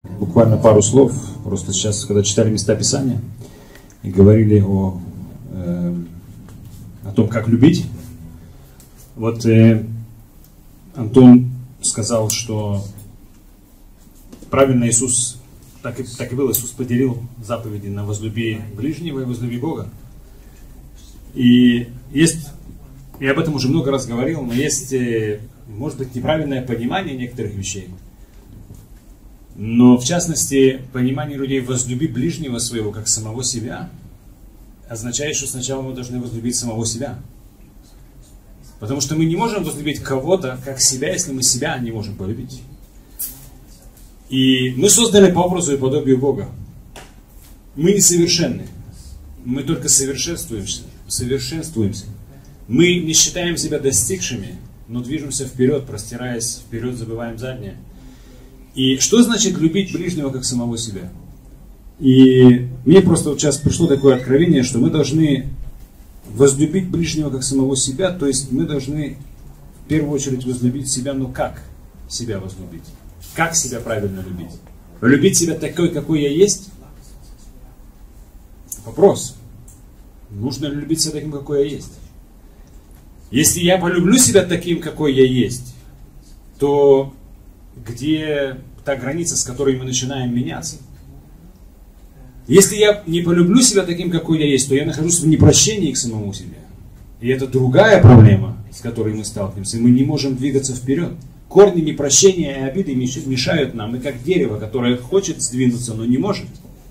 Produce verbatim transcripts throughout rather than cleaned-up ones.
Буквально пару слов, просто сейчас, когда читали места Писания и говорили о, э, о том, как любить, вот э, Антон сказал, что правильно Иисус, так и, так и было, Иисус поделил заповеди на возлюби ближнего и возлюби Бога. И есть, я об этом уже много раз говорил, но есть, э, может быть, неправильное понимание некоторых вещей. Но, в частности, понимание людей «возлюби ближнего своего, как самого себя» означает, что сначала мы должны возлюбить самого себя. Потому что мы не можем возлюбить кого-то, как себя, если мы себя не можем полюбить. И мы созданы по образу и подобию Бога. Мы несовершенны. Мы только совершенствуемся. совершенствуемся. Мы не считаем себя достигшими, но движемся вперед, простираясь вперед, забываем заднее. И что значит любить ближнего как самого себя? И мне просто вот сейчас пришло такое откровение, что мы должны возлюбить ближнего как самого себя, то есть мы должны в первую очередь возлюбить себя, но как себя возлюбить? Как себя правильно любить? Любить себя такой, какой я есть? Вопрос. Нужно ли любить себя таким, какой я есть? Если я полюблю себя таким, какой я есть, то где та граница, с которой мы начинаем меняться? Если я не полюблю себя таким, какой я есть, то я нахожусь в непрощении к самому себе. И это другая проблема, с которой мы сталкиваемся. Мы не можем двигаться вперед. Корни непрощения и обиды мешают нам. Мы как дерево, которое хочет сдвинуться, но не может.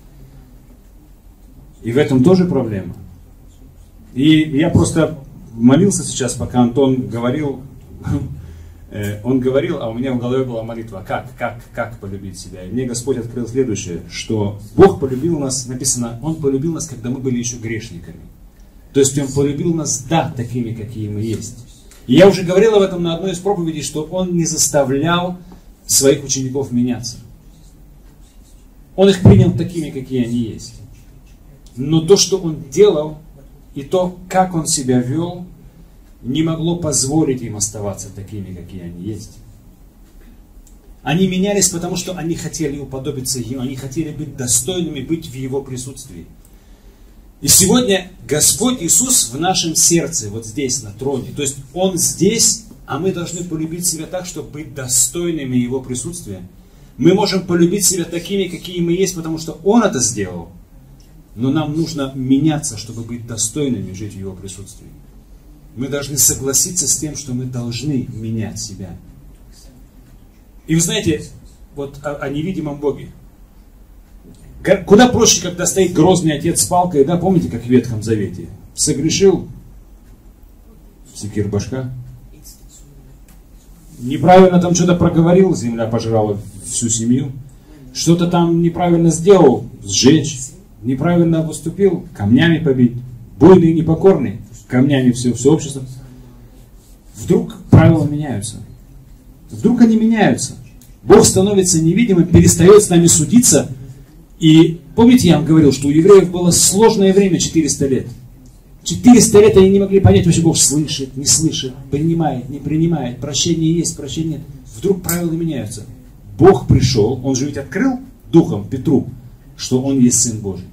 И в этом тоже проблема. И я просто молился сейчас, пока Антон говорил, он говорил, а у меня в голове была молитва, как, как, как полюбить себя. И мне Господь открыл следующее, что Бог полюбил нас, написано, Он полюбил нас, когда мы были еще грешниками. То есть Он полюбил нас, да, такими, какие мы есть. И я уже говорил об этом на одной из проповедей, что Он не заставлял своих учеников меняться. Он их принял такими, какие они есть. Но то, что Он делал, и то, как Он себя вел, не могло позволить им оставаться такими, какие они есть. Они менялись, потому что они хотели уподобиться Ему, они хотели быть достойными, быть в Его присутствии. И сегодня Господь Иисус в нашем сердце, вот здесь, на троне. То есть Он здесь, а мы должны полюбить себя так, чтобы быть достойными Его присутствия. Мы можем полюбить себя такими, какие мы есть, потому что Он это сделал. Но нам нужно меняться, чтобы быть достойными жить в Его присутствии. Мы должны согласиться с тем, что мы должны менять себя. И вы знаете, вот о, о невидимом Боге. Куда проще, когда стоит грозный отец с палкой, да, помните, как в Ветхом Завете? Согрешил, секир башка. Неправильно там что-то проговорил, земля пожрала всю семью. Что-то там неправильно сделал, сжечь. Неправильно поступил, камнями побить. Буйный и непокорный, камнями все, все общество. Вдруг правила меняются. Вдруг они меняются. Бог становится невидимым, перестает с нами судиться. И помните, я вам говорил, что у евреев было сложное время, четыреста лет. четыреста лет они не могли понять, вообще Бог слышит, не слышит, принимает, не принимает, прощение есть, прощение нет. Вдруг правила меняются. Бог пришел, Он же ведь открыл духом Петру, что Он есть Сын Божий.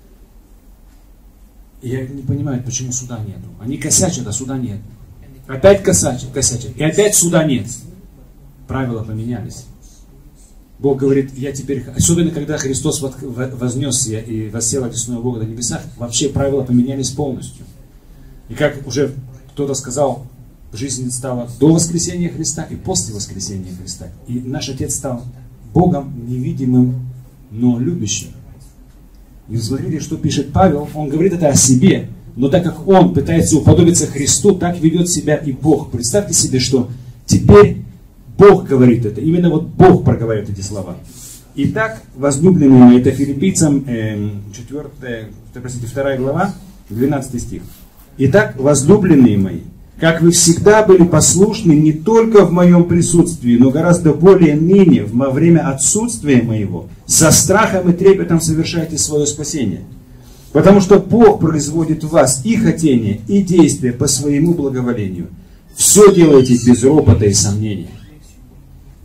И я не понимаю, почему суда нету. Они косячат, а суда нет. Опять косячат, косячат. И опять суда нет. Правила поменялись. Бог говорит, я теперь... Особенно, когда Христос вознесся и воссел одесную Бога на небесах, вообще правила поменялись полностью. И как уже кто-то сказал, жизнь стала до воскресения Христа и после воскресения Христа. И наш Отец стал Богом невидимым, но любящим. И смотрите, что пишет Павел. Он говорит это о себе. Но так как он пытается уподобиться Христу, так ведет себя и Бог. Представьте себе, что теперь Бог говорит это. Именно вот Бог проговаривает эти слова. Итак, возлюбленные, это Филиппийцам четвёртая, простите, вторая глава, двенадцатый стих. Итак, возлюбленные мои, как вы всегда были послушны не только в моем присутствии, но гораздо более ныне, во время отсутствия моего, со страхом и трепетом совершайте свое спасение. Потому что Бог производит в вас и хотение, и действия по своему благоволению. Все делайте без ропота и сомнения.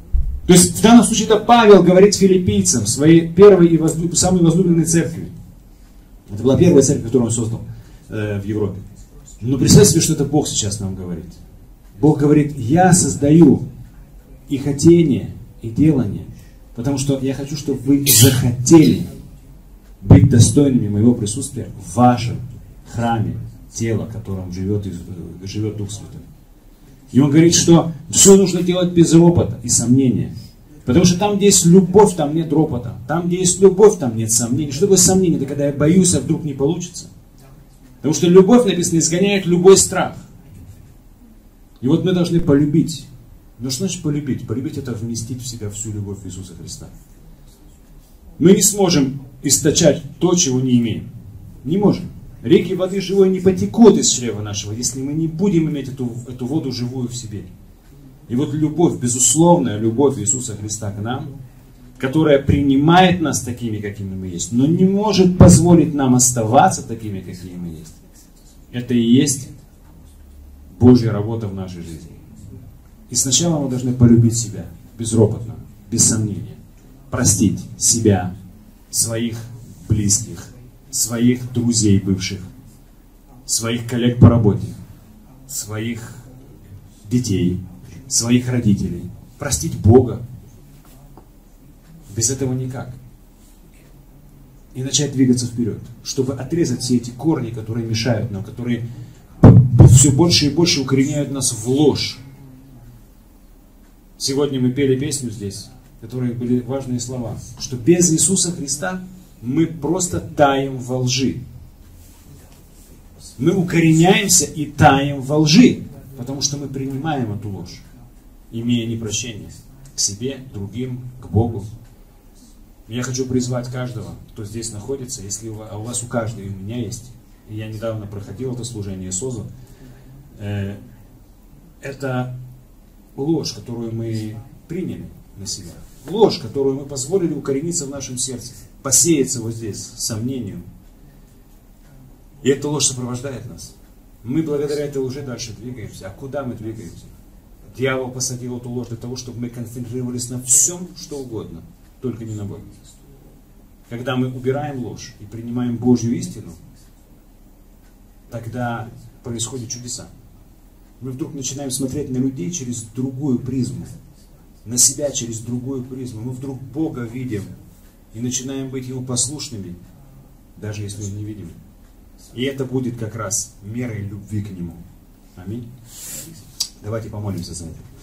То есть в данном случае это Павел говорит филиппийцам, своей первой и возлюб... самой возлюбленной церкви. Это была первая церковь, которую он создал э, в Европе. Но представьте себе, что это Бог сейчас нам говорит. Бог говорит, я создаю и хотение, и делание, потому что я хочу, чтобы вы захотели быть достойными моего присутствия в вашем храме тела, в котором живет, живет Дух Святой. И он говорит, что все нужно делать без ропота и сомнения. Потому что там, где есть любовь, там нет ропота. Там, где есть любовь, там нет сомнений. Что такое сомнение? Это когда я боюсь, а вдруг не получится. Потому что любовь, написано, изгоняет любой страх. И вот мы должны полюбить. Но что значит полюбить? Полюбить — это вместить в себя всю любовь Иисуса Христа. Мы не сможем источать то, чего не имеем. Не можем. Реки воды живой не потекут из чрева нашего, если мы не будем иметь эту, эту воду живую в себе. И вот любовь, безусловная любовь Иисуса Христа к нам, которая принимает нас такими, какими мы есть, но не может позволить нам оставаться такими, какими мы есть. Это и есть Божья работа в нашей жизни. И сначала мы должны полюбить себя безропотно, без сомнения. Простить себя, своих близких, своих друзей бывших, своих коллег по работе, своих детей, своих родителей. Простить Бога. Без этого никак. И начать двигаться вперед, чтобы отрезать все эти корни, которые мешают нам, которые все больше и больше укореняют нас в ложь. Сегодня мы пели песню здесь, в которой были важные слова, что без Иисуса Христа мы просто таем во лжи. Мы укореняемся и таем во лжи, потому что мы принимаем эту ложь, имея непрощение к себе, другим, к Богу. Я хочу призвать каждого, кто здесь находится, если у вас, а у вас у каждого, и у меня есть, и я недавно проходил это служение СОЗу, э, это ложь, которую мы приняли на себя, ложь, которую мы позволили укорениться в нашем сердце, посеяться вот здесь, сомнению. И эта ложь сопровождает нас. Мы благодаря этой лжи дальше двигаемся. А куда мы двигаемся? Дьявол посадил эту ложь для того, чтобы мы концентрировались на всем, что угодно, только не на Боге. Когда мы убираем ложь и принимаем Божью истину, тогда происходят чудеса. Мы вдруг начинаем смотреть на людей через другую призму, на себя через другую призму. Мы вдруг Бога видим и начинаем быть Ему послушными, даже если Он не видим. И это будет как раз мерой любви к Нему. Аминь. Давайте помолимся за это.